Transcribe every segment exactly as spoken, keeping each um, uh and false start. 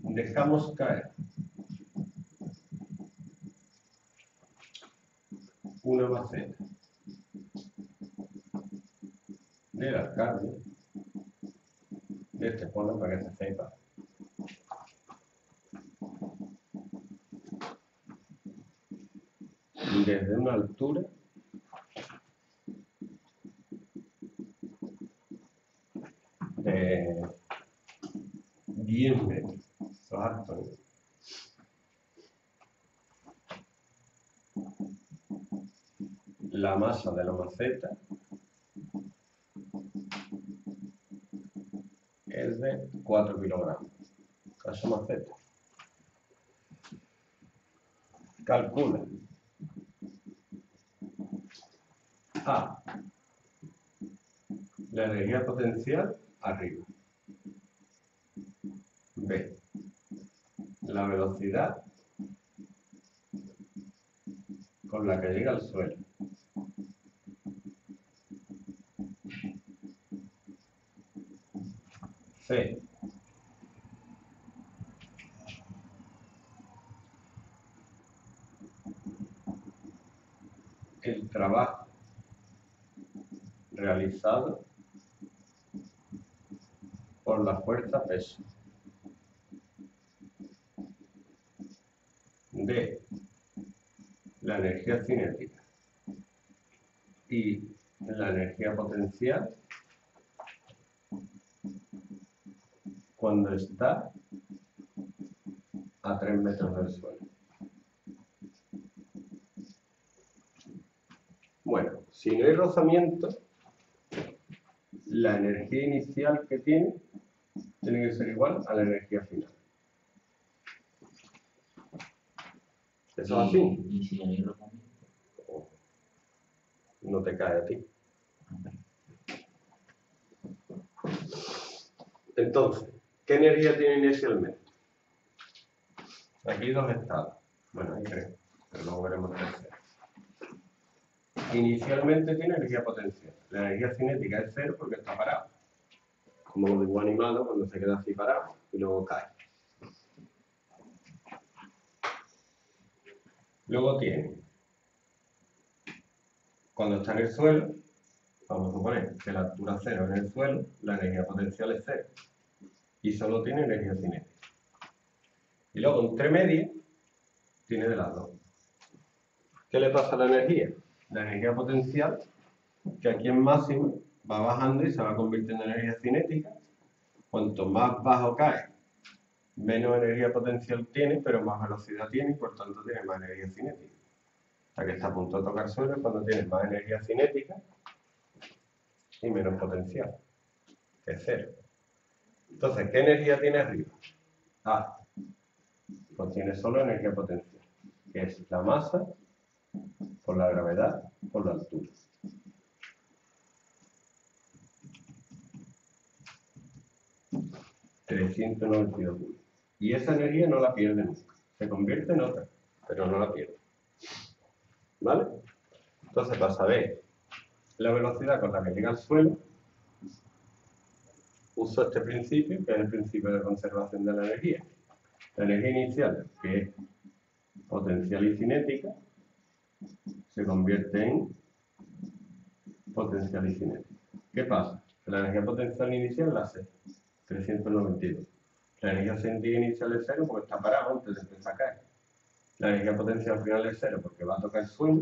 dejamos caer una maceta de las carnes de este forma para que se sepa. Desde una altura de diez metros. Eso es alto, ¿no? La masa de la maceta es de cuatro kilogramos. Esa maceta. Calcula A, la energía potencial arriba. B, la velocidad con la que llega al suelo. C, el trabajo realizado por la fuerza peso. D, la energía cinética. Y la energía potencial cuando está a tres metros del suelo. Bueno, si no hay rozamiento, la energía inicial que tiene tiene que ser igual a la energía final. ¿Eso es así? ¿Y si hay rozamiento? No te cae a ti. Entonces, ¿qué energía tiene inicialmente? Aquí hay dos estados. Bueno, hay tres, pero luego veremos tercero. Inicialmente tiene energía potencial. La energía cinética es cero porque está parado. Como lo dibujo animado cuando se queda así parado y luego cae. Luego tiene, cuando está en el suelo, vamos a suponer que la altura cero en el suelo, la energía potencial es cero. Y solo tiene energía cinética. Y luego entre medio tiene de las dos. ¿Qué le pasa a la energía? La energía potencial, que aquí en máximo, va bajando y se va convirtiendo en energía cinética. Cuanto más bajo cae, menos energía potencial tiene, pero más velocidad tiene y por tanto tiene más energía cinética. Hasta que está a punto de tocar suelo es cuando tiene más energía cinética y menos potencial, que es cero. Entonces, ¿qué energía tiene arriba? A, pues tiene solo energía potencial, que es la masa por la gravedad por la altura. trescientos noventa y dos julios. Y esa energía no la pierde nunca. Se convierte en otra, pero no la pierde. ¿Vale? Entonces, para saber la velocidad con la que llega al suelo, uso este principio, que es el principio de conservación de la energía. La energía inicial, que es potencial y cinética, se convierte en potencial y cinética. ¿Qué pasa? Que la energía potencial inicial la sé, trescientos noventa y dos. La energía cinética inicial es cero porque está parado antes de empezar a caer. La energía potencial final es cero porque va a tocar el suelo.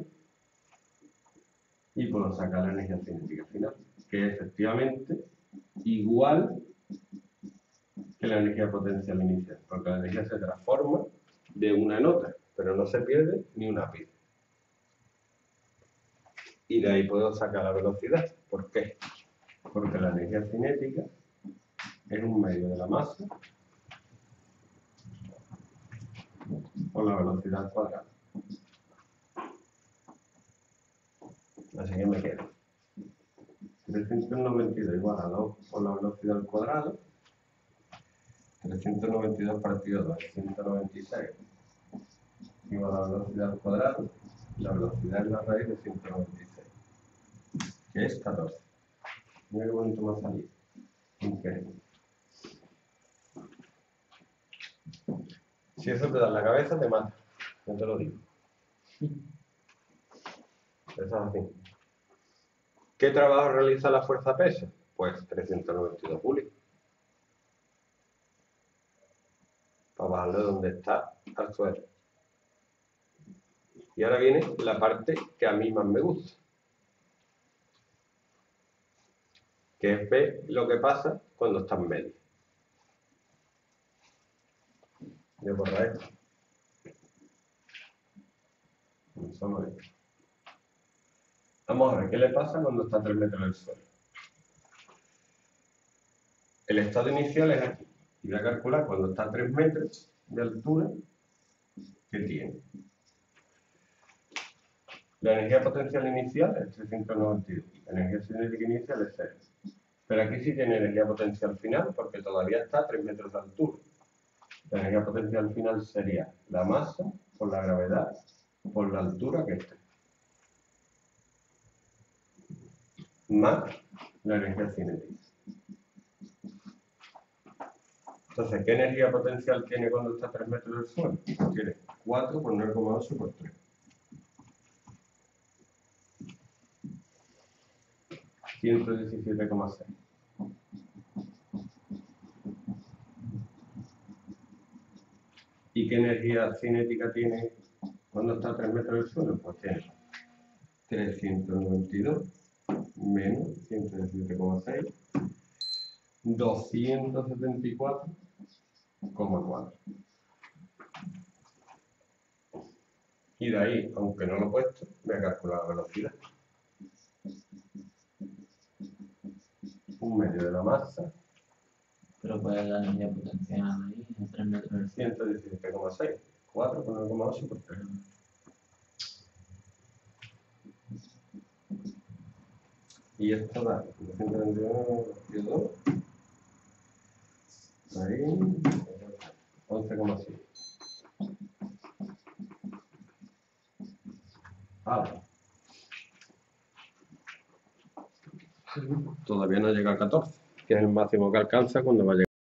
Y puedo sacar la energía cinética final, que es efectivamente igual que la energía potencial inicial, porque la energía se transforma de una en otra, pero no se pierde ni una ápice. Y de ahí puedo sacar la velocidad. ¿Por qué? Porque la energía cinética es un medio de la masa por la velocidad al cuadrado. Así que me quedo trescientos noventa y dos igual a dos por la velocidad al cuadrado. trescientos noventa y dos partido dos es ciento noventa y seis igual a la velocidad al cuadrado. La velocidad es la raíz de ciento noventa y seis, que es catorce. Mira qué bonito me ha salido. Increíble. Si eso te da en la cabeza, te mata. No te lo digo. Eso es así. ¿Qué trabajo realiza la fuerza-peso? Pues trescientos noventa y dos julios. Para bajarlo de donde está al suelo. Y ahora viene la parte que a mí más me gusta. Que es ver lo que pasa cuando está en medio. Voy a borrar esto. Solo esto. Vamos a ver qué le pasa cuando está a tres metros del suelo. El estado inicial es aquí. Y voy a calcular cuando está a tres metros de altura, ¿qué tiene? La energía potencial inicial es trescientos noventa y dos. La energía cinética inicial es cero. Pero aquí sí tiene energía potencial final porque todavía está a tres metros de altura. La energía potencial final sería la masa por la gravedad por la altura que esté. Más la energía cinética. Entonces, ¿qué energía potencial tiene cuando está a tres metros del suelo? Pues tiene cuatro por nueve coma ocho por tres. ciento diecisiete coma seis. ¿Y qué energía cinética tiene cuando está a tres metros del suelo? Pues tiene trescientos noventa y dos menos ciento diecisiete coma seis, doscientos setenta y cuatro coma cuatro. Y de ahí, aunque no lo he puesto, voy a calcular la velocidad. Un medio de la masa. Pero ¿cuál es la energía potencial ahí? En tres metros del suelo. ciento diecisiete coma seis. cuatro por nueve coma ocho por tres. Y esto da doscientos veintidós, ahí, once coma siete. Vale. Todavía no llega a catorce, que es el máximo que alcanza cuando vaya